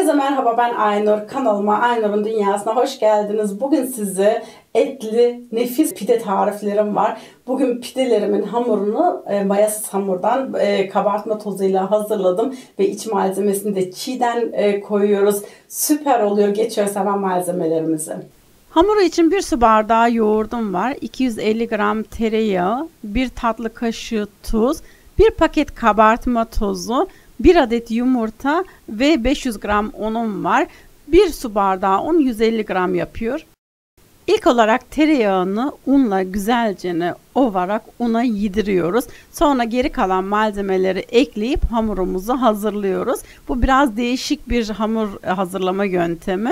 Herkese merhaba, ben Aynur. Kanalıma Aynur'un Dünyası'na hoş geldiniz. Bugün size etli nefis pide tariflerim var. Bugün pidelerimin hamurunu mayasız hamurdan kabartma tozuyla hazırladım. Ve iç malzemesini de çiğden koyuyoruz. Süper oluyor. Geçiyoruz hemen malzemelerimizi. Hamuru için 1 su bardağı yoğurdum var. 250 gram tereyağı, 1 tatlı kaşığı tuz, 1 paket kabartma tozu, 1 adet yumurta ve 500 gram unum var. 1 su bardağı un 150 gram yapıyor. İlk olarak tereyağını unla güzelce ovarak una yediriyoruz. Sonra geri kalan malzemeleri ekleyip hamurumuzu hazırlıyoruz. Bu biraz değişik bir hamur hazırlama yöntemi.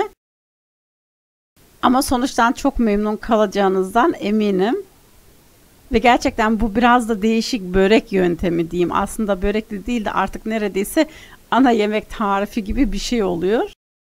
Ama sonuçtan çok memnun kalacağınızdan eminim. Ve gerçekten bu biraz da değişik börek yöntemi diyeyim. Aslında börek de değil de artık neredeyse ana yemek tarifi gibi bir şey oluyor.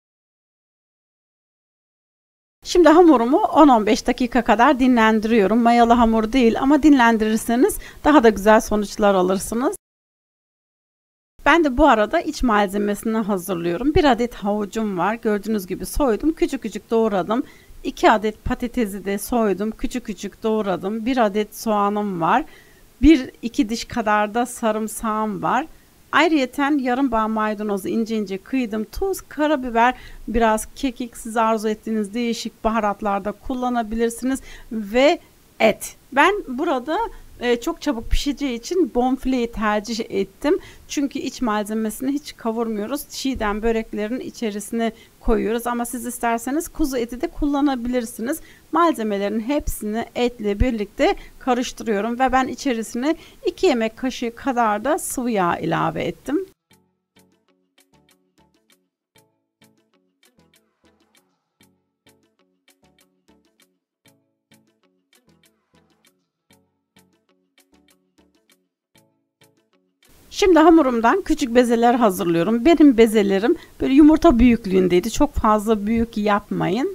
Şimdi hamurumu 10-15 dakika kadar dinlendiriyorum. Mayalı hamur değil ama dinlendirirseniz daha da güzel sonuçlar alırsınız. Ben de bu arada iç malzemesini hazırlıyorum. 1 adet havucum var. Gördüğünüz gibi soydum. Küçük küçük doğradım. 2 adet patatesi de soydum. Küçük küçük doğradım. 1 adet soğanım var. 1-2 diş kadar da sarımsağım var. Ayrıyeten yarım bağ maydanozu ince ince kıydım. Tuz, karabiber, biraz kekik, siz arzu ettiğiniz değişik baharatlarda kullanabilirsiniz. Ve et. Ben burada çok çabuk pişeceği için bonfileyi tercih ettim. Çünkü iç malzemesini hiç kavurmuyoruz. Çiğdem böreklerin içerisine koyuyoruz. Ama siz isterseniz kuzu eti de kullanabilirsiniz. Malzemelerin hepsini etle birlikte karıştırıyorum. Ve ben içerisine 2 yemek kaşığı kadar da sıvı yağ ilave ettim. Şimdi hamurumdan küçük bezeler hazırlıyorum. Benim bezelerim böyle yumurta büyüklüğündeydi. Çok fazla büyük yapmayın.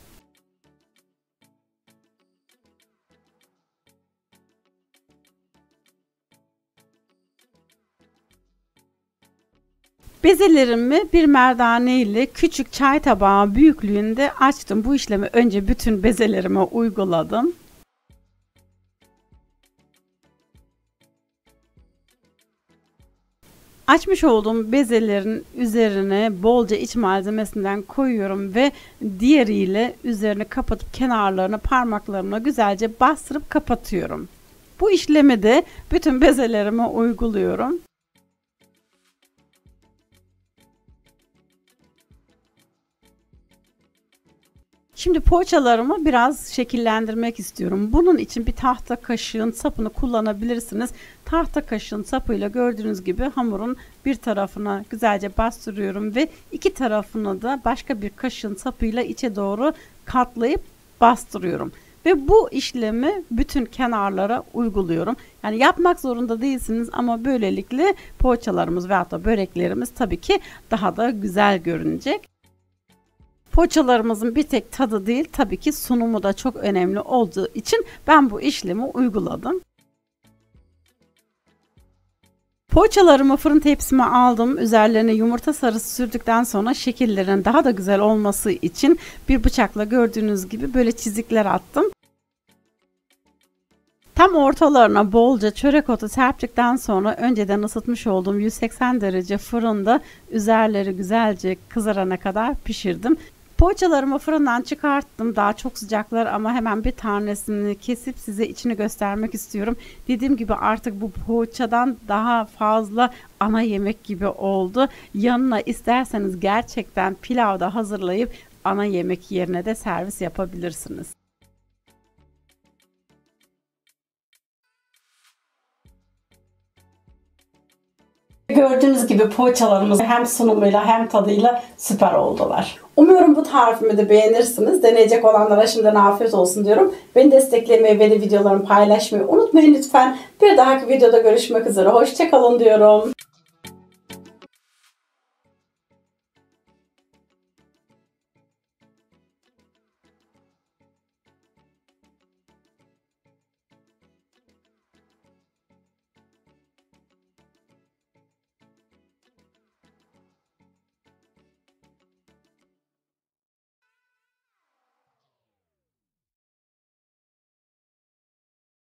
Bezelerimi bir merdane ile küçük çay tabağı büyüklüğünde açtım. Bu işlemi önce bütün bezelerime uyguladım. Açmış olduğum bezelerin üzerine bolca iç malzemesinden koyuyorum ve diğeriyle üzerini kapatıp kenarlarını parmaklarımla güzelce bastırıp kapatıyorum. Bu işlemi de bütün bezelerime uyguluyorum. Şimdi poğaçalarımı biraz şekillendirmek istiyorum. Bunun için bir tahta kaşığın sapını kullanabilirsiniz. Tahta kaşığın sapıyla gördüğünüz gibi hamurun bir tarafına güzelce bastırıyorum ve iki tarafını da başka bir kaşığın sapıyla içe doğru katlayıp bastırıyorum. Ve bu işlemi bütün kenarlara uyguluyorum. Yani yapmak zorunda değilsiniz ama böylelikle poğaçalarımız veyahut da böreklerimiz tabii ki daha da güzel görünecek. Poğaçalarımızın bir tek tadı değil, tabii ki sunumu da çok önemli olduğu için ben bu işlemi uyguladım. Poğaçalarımı fırın tepsime aldım. Üzerlerine yumurta sarısı sürdükten sonra şekillerin daha da güzel olması için bir bıçakla gördüğünüz gibi böyle çizikler attım. Tam ortalarına bolca çörek otu serptikten sonra önceden ısıtmış olduğum 180 derece fırında üzerleri güzelce kızarana kadar pişirdim. Poğaçalarımı fırından çıkarttım. Daha çok sıcaklar ama hemen bir tanesini kesip size içini göstermek istiyorum. Dediğim gibi artık bu poğaçadan daha fazla ana yemek gibi oldu. Yanına isterseniz gerçekten pilav da hazırlayıp ana yemek yerine de servis yapabilirsiniz. Gördüğünüz gibi poğaçalarımız hem sunumuyla hem tadıyla süper oldular. Umuyorum bu tarifimi de beğenirsiniz. Deneyecek olanlara şimdiden afiyet olsun diyorum. Beni desteklemeyi ve de videolarımı paylaşmayı unutmayın lütfen. Bir dahaki videoda görüşmek üzere. Hoşça kalın diyorum.